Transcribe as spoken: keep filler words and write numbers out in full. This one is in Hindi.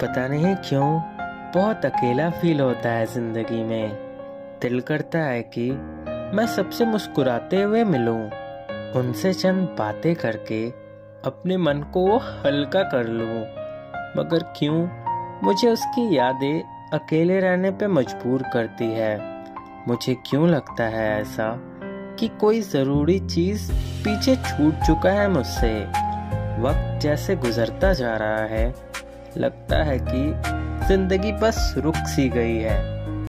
पता नहीं क्यों बहुत अकेला फील होता है जिंदगी में। दिल करता है कि मैं सबसे मुस्कुराते हुए मिलूं, उनसे चंद बातें करके अपने मन को हल्का कर लूं। मगर क्यों मुझे उसकी यादें अकेले रहने पे मजबूर करती है। मुझे क्यों लगता है ऐसा कि कोई ज़रूरी चीज़ पीछे छूट चुका है मुझसे। वक्त जैसे गुजरता जा रहा है, लगता है कि जिंदगी बस रुक सी गई है।